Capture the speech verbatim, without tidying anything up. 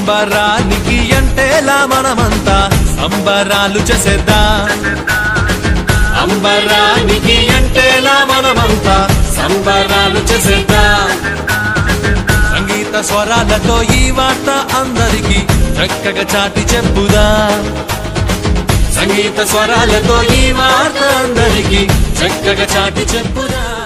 అంబరానికి ఎంటేలా మనమంతా సంబరాలు చేసేద్దాం అంబరానికి ఎంటేలా మనమంతా సంబరాలు చేసేద్దాం సంగీత స్వరాలతో ఈ వార్త అందరికీ చక్కగా చాటి చెప్పుదాం సంగీత స్వరాలతో ఈ వార్త అందరికీ చక్కగా చాటి చెప్పుదాం